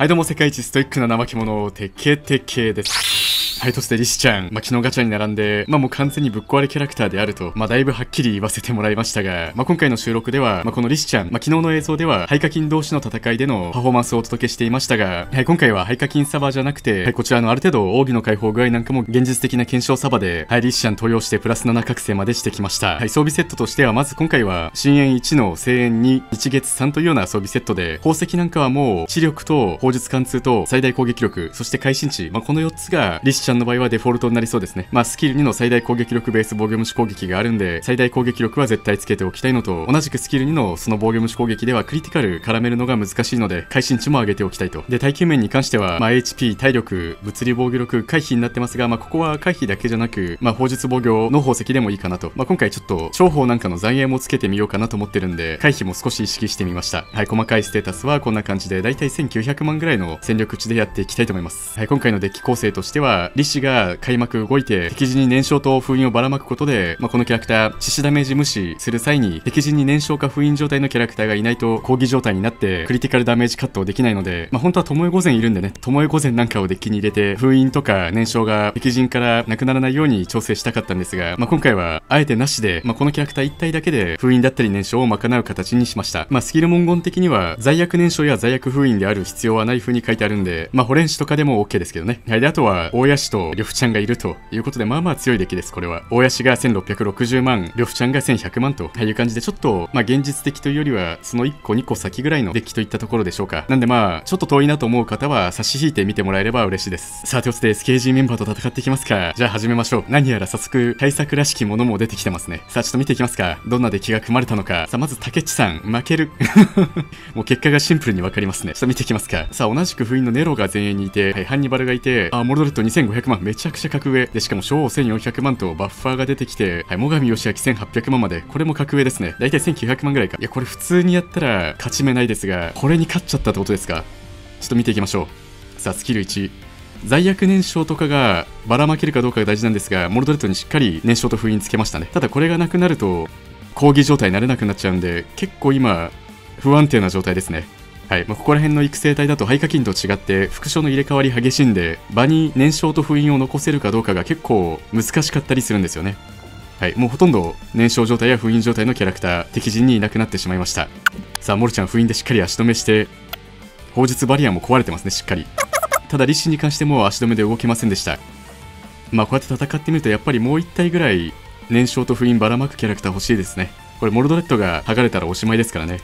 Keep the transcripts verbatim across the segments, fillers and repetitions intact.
はいどうも、世界一ストイックな怠け者、てけてけです。はい、そしてリシちゃん、まあ、昨日ガチャに並んで、まあもう完全にぶっ壊れキャラクターであると、まあだいぶはっきり言わせてもらいましたが、まあ今回の収録では、まあこのリシちゃん、まあ昨日の映像では、廃課金同士の戦いでのパフォーマンスをお届けしていましたが、はい、今回は廃課金サバじゃなくて、はい、こちらのある程度奥義の解放具合なんかも現実的な検証サバで、はい、リシちゃん登用してプラスなな覚醒までしてきました。はい、装備セットとしては、まず今回は、深淵いちの聖淵に、日月さんというような装備セットで、宝石なんかはもう、知力と、砲術貫通と、最大攻撃力、そして会心値、まあこのよっつが、リシちゃんの場合はデフォルトになりそうですね。まあスキルにの最大攻撃力ベース防御無視攻撃があるんで、最大攻撃力は絶対つけておきたいのと、同じくスキルにのその防御無視攻撃ではクリティカル絡めるのが難しいので、会心値も上げておきたいと。で、耐久面に関しては、まあ エイチピー、体力、物理防御力、回避になってますが、まあここは回避だけじゃなく、まあ砲術防御の宝石でもいいかなと。まあ今回ちょっと、重宝なんかの残影もつけてみようかなと思ってるんで、回避も少し意識してみました。はい、細かいステータスはこんな感じで、だいたいせんきゅうひゃくまんぐらいの戦力値でやっていきたいと思います。はい、今回のデッキ構成としては、リシが開幕動いて、敵陣に燃焼と封印をばらまくことで、まあ、このキャラクター、致死ダメージ無視する際に、敵陣に燃焼か封印状態のキャラクターがいないと、抗議状態になって、クリティカルダメージカットできないので、まあ、本当は巴御前いるんでね、巴御前なんかをデッキに入れて、封印とか燃焼が敵陣からなくならないように調整したかったんですが、まあ、今回は、あえてなしで、まあ、このキャラクター一体だけで、封印だったり燃焼を賄う形にしました。まあ、スキル文言的には、罪悪燃焼や罪悪封印である必要はない風に書いてあるんで、まあ、ホレンシとかでも OK ですけどね。はい、で、あとは、大谷氏と呂布ちゃんがいるということで、まあまあ強いデッキです、これは。大谷氏がせんろっぴゃくろくじゅうまん、呂布ちゃんがせんひゃくまんという感じで、ちょっと、まあ現実的というよりは、そのいっこにこ先ぐらいのデッキといったところでしょうか。なんでまあ、ちょっと遠いなと思う方は、差し引いてみてもらえれば嬉しいです。さあ、ということで エスケージー メンバーと戦っていきますか。じゃあ始めましょう。何やら早速、対策らしきものも出てきてますね。さあ、ちょっと見ていきますか。どんなデッキが組まれたのか。さあ、まず、竹内さん、負ける。もう結果がシンプルにわかりますね。ちょっと見ていきますか。さあ、同じく封印のネロが前衛にいて、はい、ハンニバルがいて、あ、モルドレットにせんごひゃくまん、めちゃくちゃ格上。で、しかも、小王せんよんひゃくまんとバッファーが出てきて、はい、最上義明せんはっぴゃくまんまで、これも格上ですね。だいたいせんきゅうひゃくまんぐらいか。いや、これ普通にやったら勝ち目ないですが、これに勝っちゃったってことですか。ちょっと見ていきましょう。さあ、スキルいち。罪悪燃焼とかがばらまけるかどうかが大事なんですが、モルドレットにしっかり燃焼と封印つけましたね。ただこれがなくなると、抗議状態になれなくなっちゃうんで、結構今、不安定な状態ですね。はい、まあ、ここら辺の育成体だと廃課金と違って副将の入れ替わり激しいんで、場に燃焼と封印を残せるかどうかが結構難しかったりするんですよね。はい、もうほとんど燃焼状態や封印状態のキャラクター、敵陣にいなくなってしまいました。さあ、モルちゃん封印でしっかり足止めして、砲術バリアも壊れてますね、しっかり。ただ、リシに関しても足止めで動けませんでした。まあ、こうやって戦ってみると、やっぱりもう一体ぐらい燃焼と封印ばらまくキャラクター欲しいですね。これ、モルドレットが剥がれたらおしまいですからね。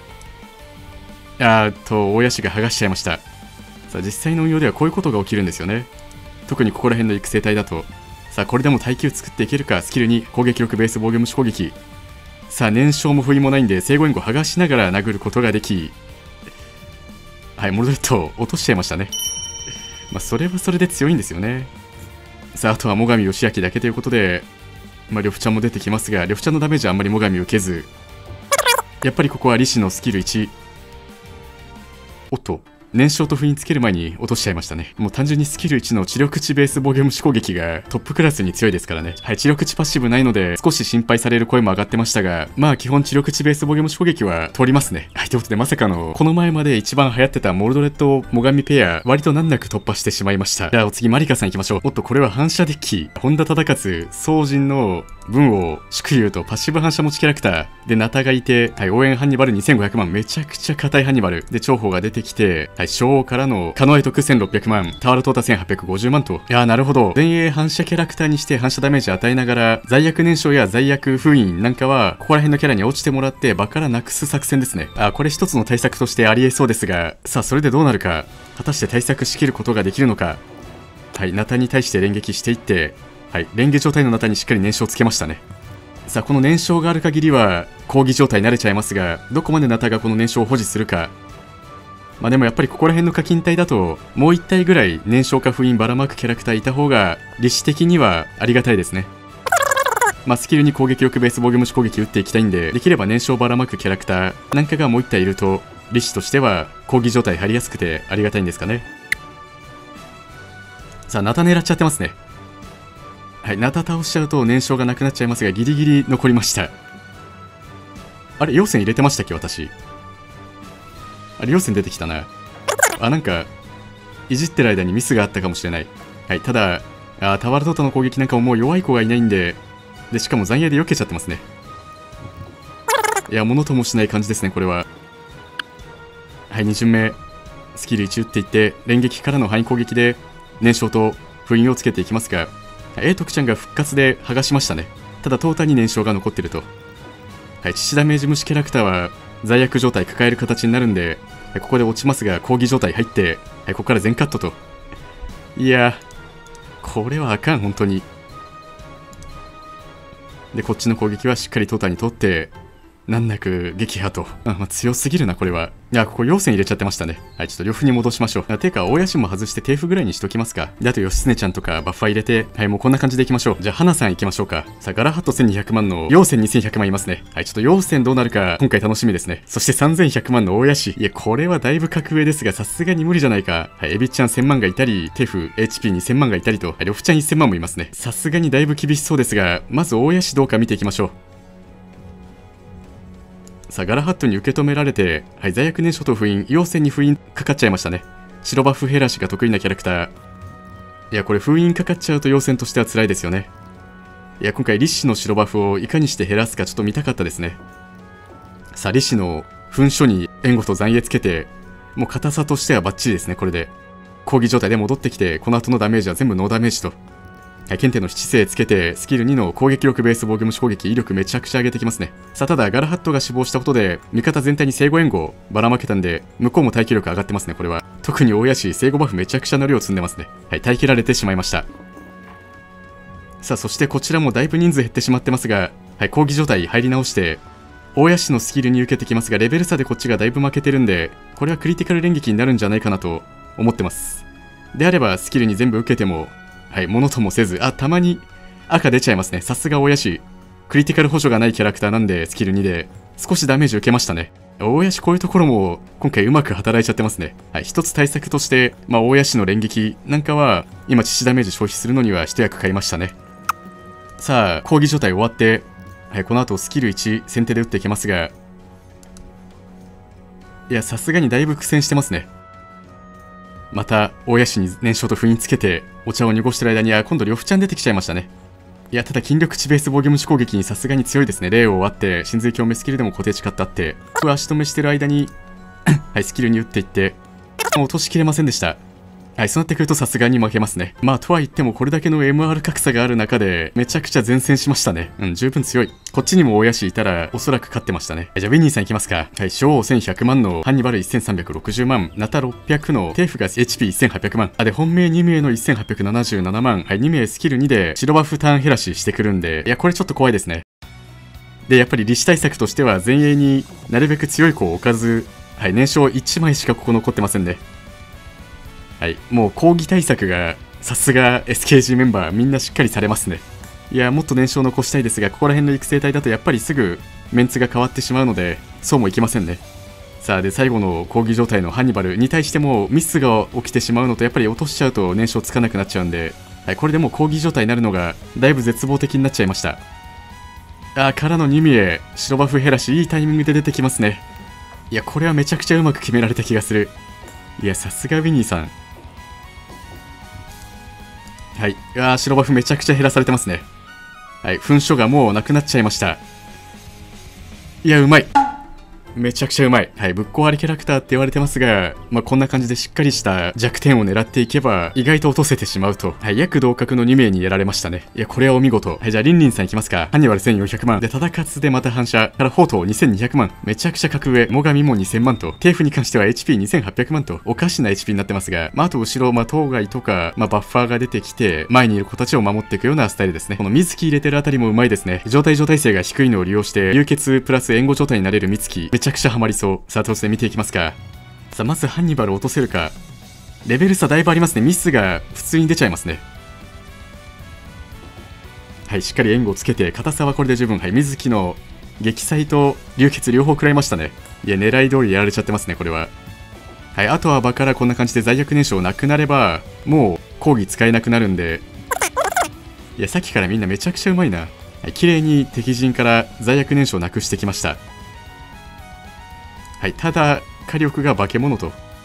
あーっと、大谷氏が剥がしちゃいました。さあ、実際の運用ではこういうことが起きるんですよね。特にここら辺の育成体だと。さあ、これでも耐久作っていけるか。スキルに攻撃力ベース防御無視攻撃。さあ、燃焼も封印もないんで、生後援護剥がしながら殴ることができ、はい、モルドレットを落としちゃいましたね。まあ、それはそれで強いんですよね。さあ、あとは最上義明だけということで、まあ、呂布ちゃんも出てきますが、呂布ちゃんのダメージはあんまり最上受けず、やっぱりここはリシのスキルいち。おっと、燃焼と封印つける前に落としちゃいましたね。もう単純にスキルいちの知力値ベース防御無視攻撃がトップクラスに強いですからね。はい、知力値パッシブないので少し心配される声も上がってましたが、まあ基本知力値ベース防御無視攻撃は通りますね。はい、ということでまさかのこの前まで一番流行ってたモルドレット最上ペア、割と難なく突破してしまいました。じゃあお次マリカさん行きましょう。おっと、これは反射デッキ。本田忠勝、宗人の文王、祝友とパッシブ反射持ちキャラクター。で、ナタがいて、はい、応援ハンニバルにせんごひゃくまん。めちゃくちゃ硬いハンニバル。で、重宝が出てきて、はい、小王からの、カノエ徳せんろっぴゃくまん。タワートータせんはっぴゃくごじゅうまんと。いやー、なるほど。前衛反射キャラクターにして反射ダメージ与えながら、罪悪燃焼や罪悪封印なんかは、ここら辺のキャラに落ちてもらって、場からなくす作戦ですね。あ、これ一つの対策としてありえそうですが、さあ、それでどうなるか。果たして対策しきることができるのか。はい、ナタに対して連撃していって、はい、レンゲ状態のナタにしっかり燃焼つけましたね。さあ、この燃焼がある限りは抗議状態になれちゃいますが、どこまでナタがこの燃焼を保持するか。まあでもやっぱりここら辺の課金体だと、もう一体ぐらい燃焼か封印ばらまくキャラクターいた方が、理士的にはありがたいですね。まあスキルに攻撃力ベース防御無視攻撃打っていきたいんで、できれば燃焼ばらまくキャラクターなんかがもう一体いると、理士としては抗議状態入りやすくてありがたいんですかね。さあ、ナタ狙っちゃってますね。はい、ナタ倒しちゃうと燃焼がなくなっちゃいますが、ギリギリ残りました。あれ、陽線入れてましたっけ、私。あれ、陽線出てきたな。 あ、なんか、いじってる間にミスがあったかもしれない。はい、ただ、あタワートータの攻撃なんかももう弱い子がいないんで、で、しかも残影で避けちゃってますね。いや、ものともしない感じですね、これは。はい、に巡目、スキルいち打っていって、連撃からの範囲攻撃で、燃焼と封印をつけていきますが、A 徳ちゃんが復活で剥がしましたね。ただ、トータルに燃焼が残ってると。はい、致死ダメージ無視キャラクターは、罪悪状態抱える形になるんで、はい、ここで落ちますが、抗議状態入って、はい、ここから全カットと。いやー、これはあかん、本当に。で、こっちの攻撃はしっかりトータルに取って、難なく撃破と。あ、まあ、強すぎるな、これは。いや、ここ、陽線入れちゃってましたね。はい、ちょっと呂布に戻しましょう。あてか、大谷も外して低符ぐらいにしときますか。で、あと、義経ちゃんとかバッファー入れて、はい、もうこんな感じでいきましょう。じゃあ、花さん行きましょうか。さあ、ガラハットせんにひゃくまんの陽線にせんひゃくまんいますね。はい、ちょっと陽線どうなるか、今回楽しみですね。そしてさんぜんひゃくまんの大谷氏。いや、これはだいぶ格上ですが、さすがに無理じゃないか。はい、エビちゃんせんまんがいたり、テフ、エイチピーにせんまんがいたりと、はい、呂布ちゃんせんまんもいますね。さすがにだいぶ厳しそうですが、まず大谷氏どうか見ていきましょう。さあ、ガラハットに受け止められて、はい、罪悪燃焼と封印、陽線に封印かかっちゃいましたね。白バフヘラシが得意なキャラクター。いや、これ封印かかっちゃうと陽線としては辛いですよね。いや、今回、リッシュの白バフをいかにして減らすかちょっと見たかったですね。さあ、リッシュの噴書に援護と残影つけて、もう硬さとしてはバッチリですね、これで。抗議状態で戻ってきて、この後のダメージは全部ノーダメージと。はい、ケンテの七星つけて、スキルにの攻撃力ベース防御無視攻撃威力めちゃくちゃ上げてきますね。さあ、ただ、ガラハットが死亡したことで、味方全体に生後援護をばらまけたんで、向こうも耐久力上がってますね、これは。特に大谷氏、生後バフめちゃくちゃの量積んでますね。はい、耐え切られてしまいました。さあ、そしてこちらもだいぶ人数減ってしまってますが、はい、抗議状態入り直して、大谷氏のスキルに受けてきますが、レベル差でこっちがだいぶ負けてるんで、これはクリティカル連撃になるんじゃないかなと思ってます。であれば、スキルに全部受けても、はい、ものともせず、あ、たまに、赤出ちゃいますね。さすが大谷氏。クリティカル補助がないキャラクターなんで、スキルにで、少しダメージ受けましたね。大谷氏こういうところも、今回うまく働いちゃってますね。はい、一つ対策として、まあ、大谷氏の連撃なんかは、今、致死ダメージ消費するのには一役買いましたね。さあ、抗議状態終わって、はい、この後スキルいち、先手で打っていきますが、いや、さすがにだいぶ苦戦してますね。また、大谷氏に燃焼と封印つけて、お茶を濁してる間に、あ、今度、呂布ちゃん出てきちゃいましたね。いや、ただ、筋力値ベース防御無視攻撃にさすがに強いですね。霊を割って、神髄共鳴スキルでも固定値買ってあって、これ足止めしてる間に、はい、スキルに打っていって、もう落としきれませんでした。はい、そうなってくるとさすがに負けますね。まあ、とは言ってもこれだけの エムアール 格差がある中で、めちゃくちゃ善戦しましたね。うん、十分強い。こっちにも大谷氏いたら、おそらく勝ってましたね。じゃあ、ウィニーさんいきますか。はい、小せんひゃくまんの、ハンニバルせんさんびゃくろくじゅうまん、ナタろっぴゃくの、テーフが エイチピーせんはっぴゃくまん。あ、で、本命に名のせんはっぴゃくななじゅうななまん。はい、に名スキルにで、白バフターン減らししてくるんで、いや、これちょっと怖いですね。で、やっぱり、利子対策としては、前衛になるべく強い子を置かず、はい、燃焼いちまいしかここ残ってませんね。はい、もう抗議対策がさすが エスケージー メンバーみんなしっかりされますね。いや、もっと燃焼残したいですが、ここら辺の育成隊だとやっぱりすぐメンツが変わってしまうので、そうもいきませんね。さあ、で、最後の抗議状態のハンニバルに対してもミスが起きてしまうのと、やっぱり落としちゃうと燃焼つかなくなっちゃうんで、はい、これでもう抗議状態になるのがだいぶ絶望的になっちゃいました。あー、からのに名、白バフ減らし、いいタイミングで出てきますね。いや、これはめちゃくちゃうまく決められた気がする。いや、さすがウィニーさん。はい。うわー、白バフめちゃくちゃ減らされてますね。はい。噴書がもうなくなっちゃいました。いや、うまい。めちゃくちゃうまい。はい。ぶっ壊れキャラクターって言われてますが、まあ、こんな感じでしっかりした弱点を狙っていけば、意外と落とせてしまうと。はい。約同格のに名にやられましたね。いや、これはお見事。はい。じゃあ、リンリンさんいきますか。ハンニバルせんよんひゃくまん。で、タダカツでまた反射。から、フォートにせんにひゃくまん。めちゃくちゃ格上。モガミもにせんまんと。テーフに関しては エイチピーにせんはっぴゃくまんと。おかしな エイチピー になってますが、まあ、あと後ろ、まあ、当該とか、まあ、バッファーが出てきて、前にいる子たちを守っていくようなスタイルですね。この水木入れてるあたりもうまいですね。状態状態性が低いのを利用して、流血プラス援護状態になれる水木。めちゃくちゃハマりそう。さあ、突然見ていきますか。さあ、まずハンニバル落とせるか。レベル差だいぶありますね。ミスが普通に出ちゃいますね。はい、しっかり援護をつけて、硬さはこれで十分。はい、水木の撃砕と流血両方食らいましたね。いや、狙い通りやられちゃってますね、これは。はい、あとは場からこんな感じで罪悪燃焼なくなれば、もう講義使えなくなるんで。いや、さっきからみんなめちゃくちゃうまいな。はい、綺麗に敵陣から罪悪燃焼なくしてきました。はい、ただ、火力が化け物と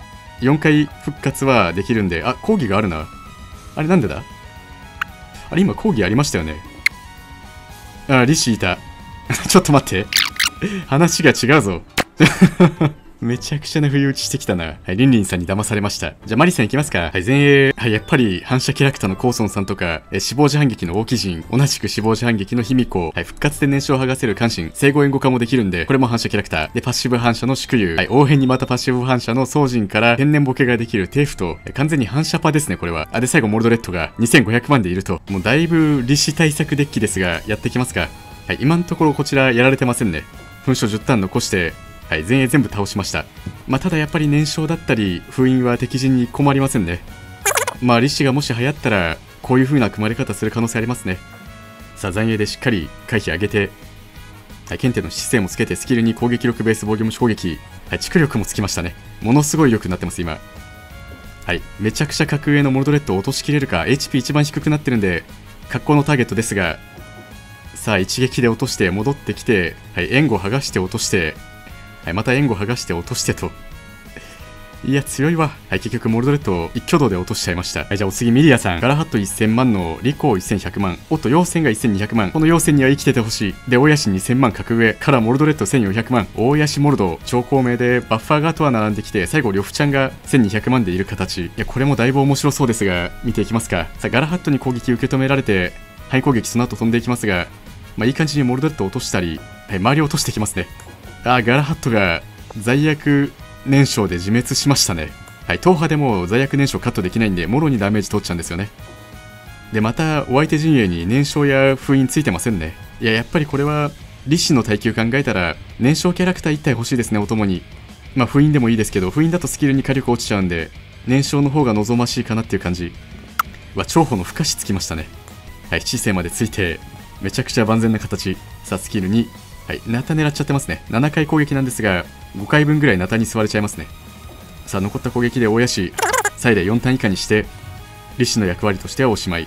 よんかい復活はできるんで、あ、講義があるな。あれなんでだ？あれ今講義ありましたよね。あ、リシいた。ちょっと待って。話が違うぞ。めちゃくちゃな不意打ちしてきたな。はい、リンリンさんに騙されました。じゃあ、マリさん行きますか。はい、前衛。はい、やっぱり反射キャラクターのコーソンさんとか、え死亡時反撃の大木人、同じく死亡時反撃の卑弥呼、はい、復活で燃焼を剥がせる関心、生後援護化もできるんで、これも反射キャラクター。で、パッシブ反射の祝友、はい、応変にまたパッシブ反射の宗人から天然ボケができるテーフと、完全に反射パですね、これは。あ、で、最後、モルドレットがにせんごひゃくまんでいると。もうだいぶ利子対策デッキですが、やってきますか。はい、今のところこちらやられてませんね。噴射じゅったん残して、はい、前衛全部倒しました。まあ、ただやっぱり燃焼だったり、封印は敵陣に困りませんね。まあ、リシがもし流行ったら、こういう風な組まれ方する可能性ありますね。さあ、残影でしっかり回避上げて、はい、剣手の姿勢もつけて、スキルに攻撃力ベース防御無視攻撃、はい、蓄力もつきましたね。ものすごい良くなってます、今。はい、めちゃくちゃ格上のモルドレットを落としきれるか、エイチピー 一番低くなってるんで、格好のターゲットですが、さあ、一撃で落として戻ってきて、はい、援護剥がして落として、はい、また援護剥がして落としてと。いや、強いわ。はい、結局、モルドレットを一挙動で落としちゃいました。はい、じゃあお次、ミリアさん。ガラハットせんまんのリコーせんひゃくまん。おっと、陽線がせんにひゃくまん。この陽線には生きててほしい。で、大ヤシにせんまん格上からモルドレットせんよんひゃくまん。大ヤシモルド、超高名で、バッファーがとは並んできて、最後、呂布ちゃんがせんにひゃくまんでいる形。いや、これもだいぶ面白そうですが、見ていきますか。さあ、ガラハットに攻撃受け止められて、範囲攻撃その後飛んでいきますが、まあ、いい感じにモルドレットを落としたり、はい、周りを落としてきますね。あー、ガラハットが、罪悪燃焼で自滅しましたね。はい、踏破でも罪悪燃焼カットできないんで、もろにダメージ取っちゃうんですよね。で、また、お相手陣営に燃焼や封印ついてませんね。いや、やっぱりこれは、リシの耐久考えたら、燃焼キャラクターいち体欲しいですね、お供に。まあ、封印でもいいですけど、封印だとスキルに火力落ちちゃうんで、燃焼の方が望ましいかなっていう感じ。わ、重宝の不可視つきましたね。はい、知性までついて、めちゃくちゃ万全な形。さあ、スキルに、はい、ナタ狙っちゃってますね。ななかい攻撃なんですが、ごかいぶんぐらいナタに吸われちゃいますね。さあ、残った攻撃で大ヤシ、最大よんターン以下にして、リシの役割としてはおしまい。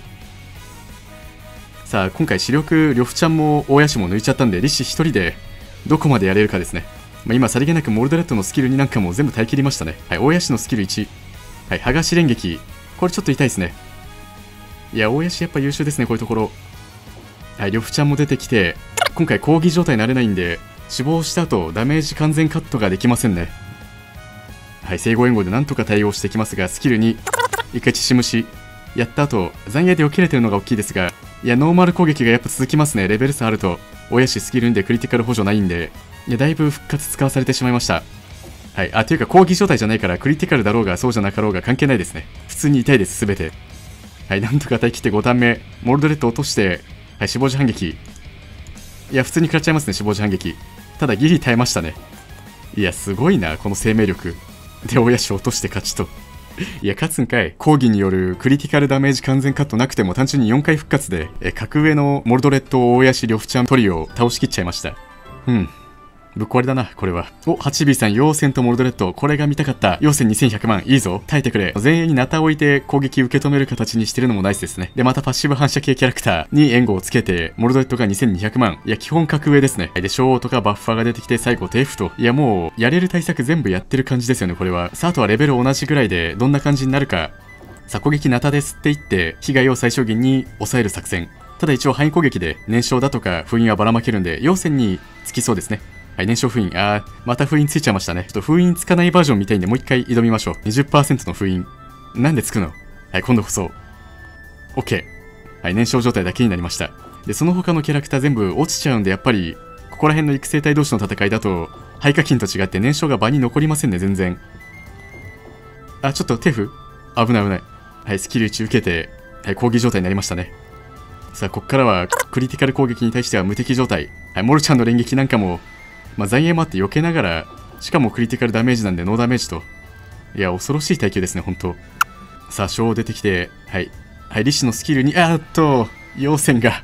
さあ、今回視力、呂布ちゃんも大ヤシも抜いちゃったんで、リシひとりでどこまでやれるかですね。まあ、今、さりげなくモルドレットのスキルになんかも全部耐え切りましたね。はい、大ヤシのスキルいち。はい、剥がし連撃。これちょっと痛いですね。いや、大ヤシやっぱ優秀ですね、こういうところ。はい、呂布ちゃんも出てきて、今回抗議状態になれないんで、死亡した後ダメージ完全カットができませんね。はい、生後援護でなんとか対応してきますが、スキルに一回血しむしやった後、残影で避けれてるのが大きいですが、いや、ノーマル攻撃がやっぱ続きますね。レベル差あると、親しスキルにでクリティカル補助ないんで、いや、だいぶ復活使わされてしまいました。はい、あ、というか抗議状態じゃないから、クリティカルだろうがそうじゃなかろうが関係ないですね。普通に痛いです、すべて。はい、なんとか耐え切ってごターン目、モルドレット落として、はい、死亡時反撃。いや、普通に食らっちゃいますね、死亡時反撃。ただ、ギリ耐えましたね。いや、すごいな、この生命力。で、親し落として勝ちと。いや、勝つんかい。抗議によるクリティカルダメージ完全カットなくても単純によんかい復活で、え、格上のモルドレット、大ヤシ、呂布ちゃんトリオを倒しきっちゃいました。うん。ぶっ壊れだな、これは。お、はちビー さん、陽線とモルドレット。これが見たかった。陽線にせんひゃくまん。いいぞ。耐えてくれ。前衛にナタを置いて攻撃受け止める形にしてるのもナイスですね。で、またパッシブ反射系キャラクターに援護をつけて、モルドレットがにせんにひゃくまん。いや、基本格上ですね。で、ショーとかバッファーが出てきて、最後テーフと。いや、もう、やれる対策全部やってる感じですよね、これは。さあ、あとはレベル同じぐらいで、どんな感じになるか。さあ、攻撃ナタですって言って、被害を最小限に抑える作戦。ただ一応範囲攻撃で、燃焼だとか封印はばらまけるんで、陽線につきそうですね。はい、燃焼封印。あー、また封印ついちゃいましたね。ちょっと封印つかないバージョンみたいんで、もう一回挑みましょう。にじゅっパーセント の封印。なんでつくの？はい、今度こそ。OK。はい、燃焼状態だけになりました。で、その他のキャラクター全部落ちちゃうんで、やっぱり、ここら辺の育成体同士の戦いだと、廃課金と違って燃焼が場に残りませんね、全然。あ、ちょっと手符？危ない危ない。はい、スキルいち受けて、はい、抗議状態になりましたね。さあ、こっからは、クリティカル攻撃に対しては無敵状態。はい、モルちゃんの連撃なんかも、まあ、残影もあって避けながら、しかもクリティカルダメージなんでノーダメージと。いや、恐ろしい耐久ですね、ほんと。さあ、ショー出てきて、はい。はい、リシのスキルに、あーっと、陽線が。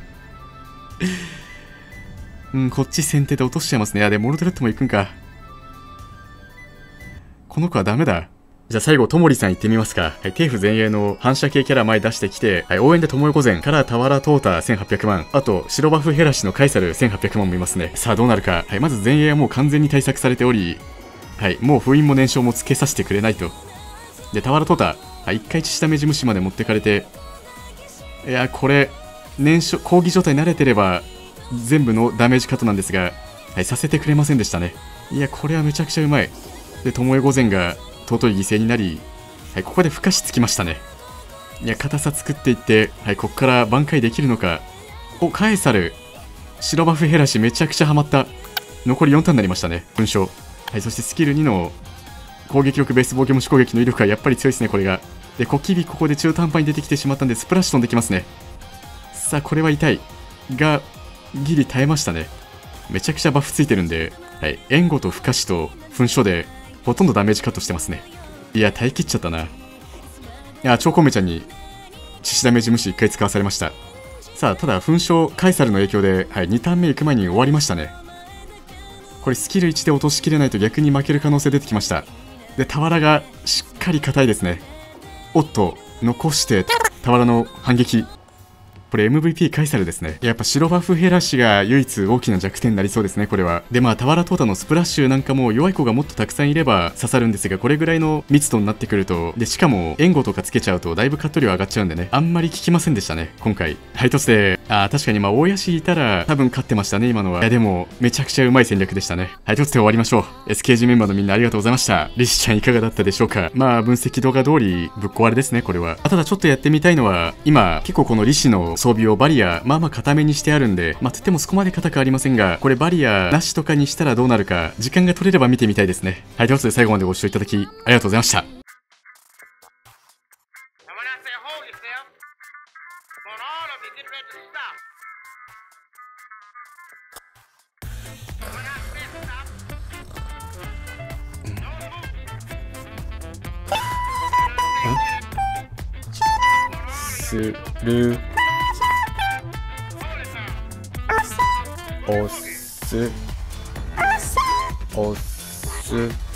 うん、こっち先手で落としちゃいますね。あ、で、モルドレットも行くんか。この子はダメだ。じゃあ最後、ともりさん行ってみますか。はい、テーフ前衛の反射系キャラ前出してきて、はい、応援でともよこぜんからタワラトータせんはっぴゃくまん。あと、白バフヘラシのカイサルせんはっぴゃくまんもいますね。さあどうなるか。はい、まず前衛はもう完全に対策されており、 はい、もう封印も燃焼もつけさせてくれないと。で俵トータ、はい、一回血ダメージ無視まで持ってかれて、いやこれ燃焼抗議状態慣れてれば全部のダメージカットなんですが、はい、させてくれませんでしたね。いやこれはめちゃくちゃうまい。で巴御前が尊い犠牲になり、はい、ここで不可視つきましたね。いや硬さ作っていって、はい、ここから挽回できるのか。おカエサル白バフ減らしめちゃくちゃハマった。残りよんターンになりましたね。噴射、はい、そしてスキルにの攻撃力ベース防御無視攻撃の威力がやっぱり強いですねこれが。でコキビここで中途半端に出てきてしまったんでスプラッシュ飛んできますね。さあこれは痛いがギリ耐えましたね。めちゃくちゃバフついてるんで、はい、援護と不可視と噴射でほとんどダメージカットしてますね。いや耐えきっちゃったな。いや超コメちゃんに致死ダメージ無視いっかい使わされました。さあただ噴射カエサルの影響で、はい、にターン目行く前に終わりましたね。これスキルいちで落としきれないと逆に負ける可能性出てきました。で俵がしっかり硬いですね。おっと残して俵の反撃、これ エムブイピー カイサルですね。やっぱ白バフ減らしが唯一大きな弱点になりそうですねこれは。でまあ俵トータのスプラッシュなんかも弱い子がもっとたくさんいれば刺さるんですが、これぐらいの密度になってくると、でしかも援護とかつけちゃうとだいぶカット量上がっちゃうんでね、あんまり効きませんでしたね今回。はい、としてあー確かにまあ大谷氏いたら多分勝ってましたね今のは。いやでもめちゃくちゃうまい戦略でしたね。はい、として終わりましょう。 エスケージー メンバーのみんなありがとうございました。リシちゃんいかがだったでしょうか。まあ分析動画通りぶっ壊れですねこれは。ただちょっとやってみたいのは、今結構このリシの装備をバリアまあまあ固めにしてあるんで、まあとってもそこまで硬くありませんが、これバリアなしとかにしたらどうなるか時間が取れれば見てみたいですね。はい、ということで最後までご視聴いただきありがとうございました。 するおすおす